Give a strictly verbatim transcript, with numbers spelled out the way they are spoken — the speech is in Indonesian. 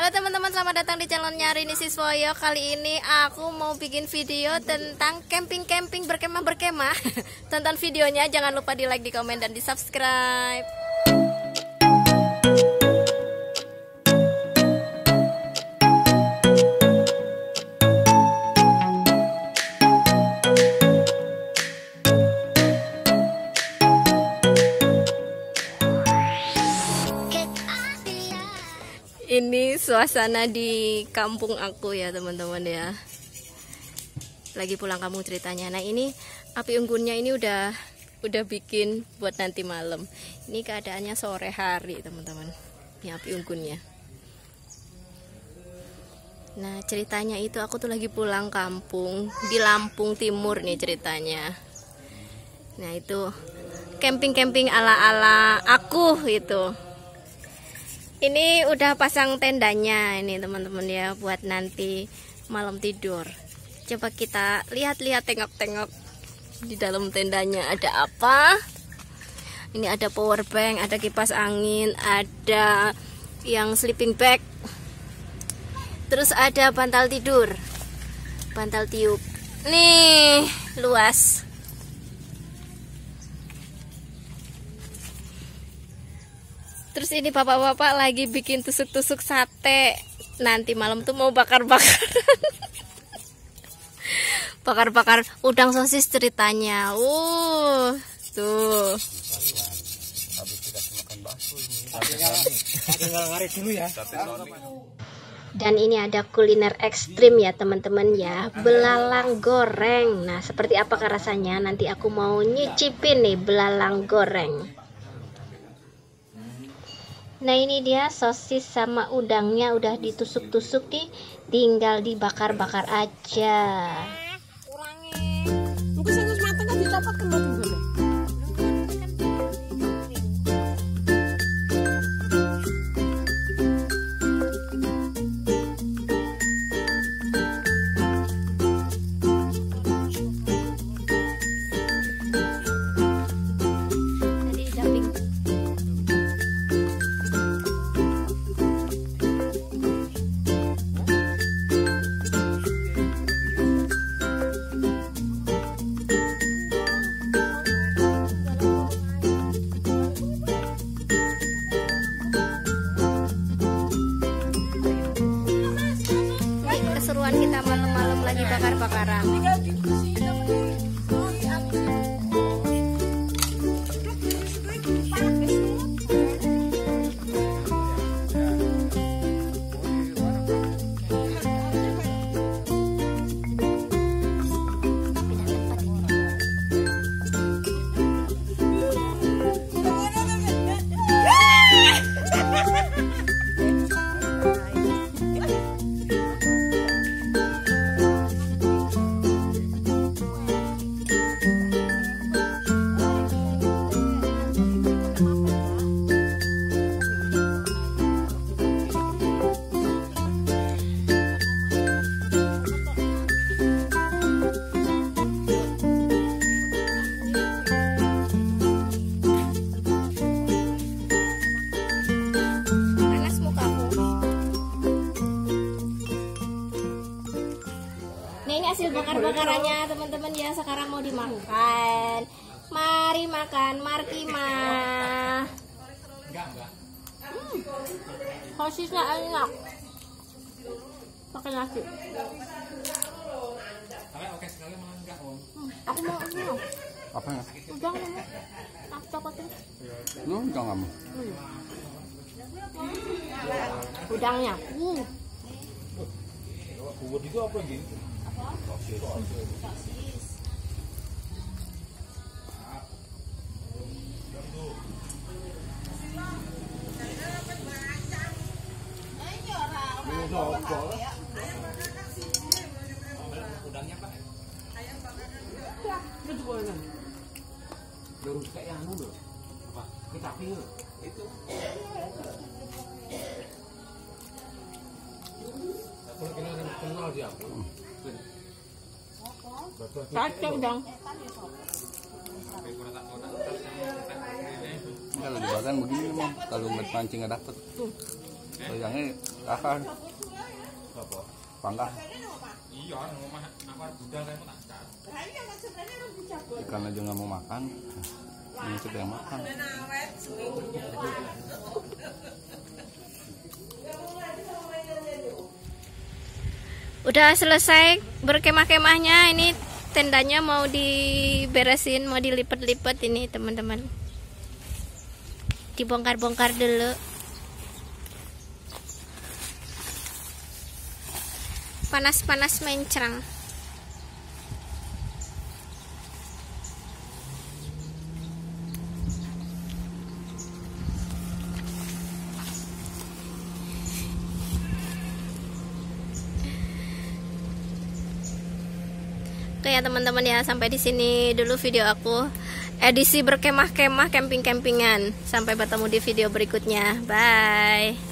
Halo teman-teman, selamat datang di channelnya Rini Siswoyo. Kali ini aku mau bikin video tentang camping-camping berkemah-berkemah. Tonton videonya, jangan lupa di like, di komen, dan di subscribe. Ini suasana di kampung aku ya teman-teman ya. Lagi pulang kampung ceritanya. Nah ini api unggunnya ini udah udah bikin buat nanti malam. Ini keadaannya sore hari teman-teman. Ini api unggunnya. Nah ceritanya itu aku tuh lagi pulang kampung di Lampung Timur nih ceritanya. Nah itu camping-camping ala-ala aku itu. Ini udah pasang tendanya ini teman-teman ya, buat nanti malam tidur. Coba kita lihat-lihat, tengok-tengok di dalam tendanya ada apa. Ini ada power bank, ada kipas angin, ada yang sleeping bag, terus ada bantal tidur, bantal tiup. Nih luas. Terus ini bapak-bapak lagi bikin tusuk-tusuk sate. Nanti malam tuh mau bakar-bakar. Bakar-bakar udang sosis ceritanya. Uh, tuh. Dan ini ada kuliner ekstrim ya teman-teman ya, belalang goreng. Nah seperti apakah rasanya? Nanti aku mau nyicipin nih belalang goreng. Nah ini dia sosis sama udangnya udah ditusuk-tusuk nih, tinggal dibakar-bakar aja. Keseruan kita malam-malam lagi bakar-bakaran. Hasil bakar-bakarannya teman-teman ya, sekarang mau dimakan. Mari makan, markima. Hmm, sosisnya enak. Pakai nasi. Hmm, aku mau ini. Apa ya? Udang mau. Aku cokotnya. Lu udang kamu? Hmm. Udangnya. Hmm. Bubur itu apa gitu? Sosis. Sosis. Udangnya Pak. Itu juga kan. Baru kayak anu loh. Apa? Kita pilih itu. Aku kenal kenal dia. Kacau dong. Kalau dimakan begini mah, kalau mancing nggak dapet. Bayangnya Kakak Apa? pangkah Iya, ngomong aku harus budal kayak mau tak. ikan aja nggak mau makan. Ini sudah yang makan. Udah selesai berkemah-kemahnya, ini tendanya mau diberesin, mau dilipat-lipat ini teman-teman. Dibongkar-bongkar dulu. Panas-panas mencrang. Oke ya teman-teman ya, sampai di sini dulu video aku edisi berkemah-kemah camping-campingan. Sampai bertemu di video berikutnya. Bye.